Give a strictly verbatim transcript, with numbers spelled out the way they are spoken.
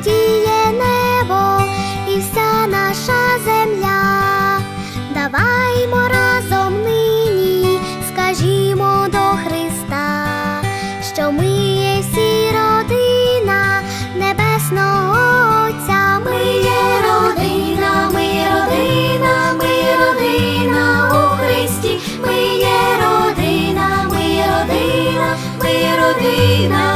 радіє небо і вся наша земля. Даваймо разом нині скажімо до Христа, що ми є всі родина Небесного Отця. Ми є родина, ми родина, ми родина у Христі. Ми є родина, ми родина, ми родина.